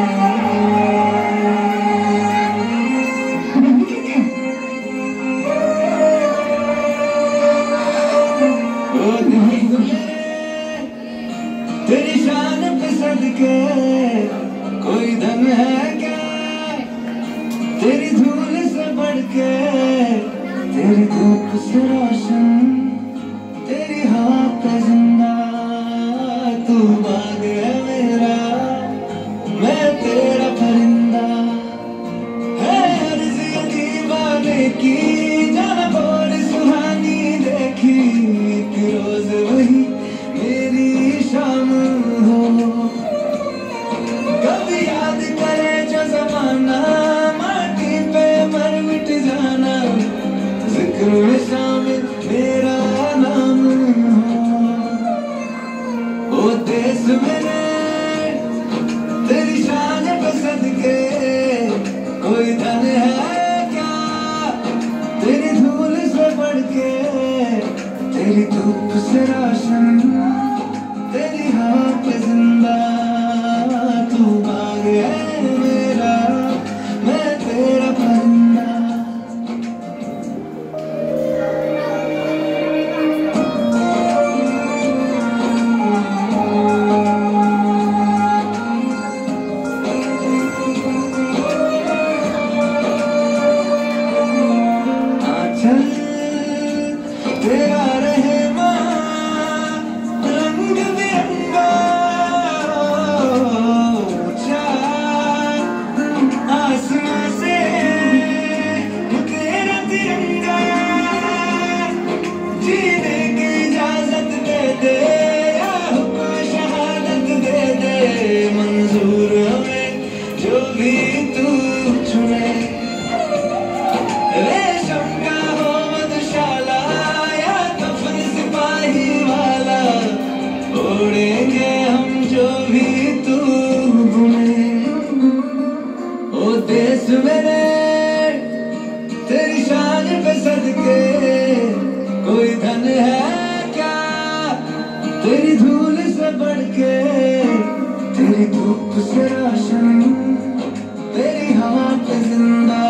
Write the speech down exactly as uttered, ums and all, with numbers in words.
तेरी शान पे सदके कोई धन है क्या, तेरी धूल से बढ़ के, तेरी धूप से रोशन, तेरी हवा पे जिंदा। तू बाग है मेरा, मैं तेरा परिंदा। है अर्ज़ ये दीवाने की, जाना बड़ी सुहानी देखी। एक रोज वही मेरी शाम हो, कभी याद करे जो जमाना, माटी पे मर मिट जाना, जिक्र में शामिल मेरा नाम हो। ओ देश मेरे तेरी शान पे सदके कोई धन है क्या, तेरी धूल से बढ़ के, तेरी धूप से रोशन, तेरी हवा पे जिंदा। तू बाग है मेरा, मैं तेरा परिंदा। चल तेरा रहे रंग बिरंगा, आसमां से तेरा तिरंगा, जीने की इजाजत दे दे, या हुक्म शहादत दे दे, मंजूर हमें जो भी तू चुने। रेशम का हो मधुशाला, या कफन सिपाही वाला, ओढ़ेंगे हम जो भी तू बुने। ओ देश मेरे तेरी शान पे सदके कोई धन है क्या, तेरी धूल से बढ़ के, तेरी धूप से रोशन, तेरी हवा पे जिंदा।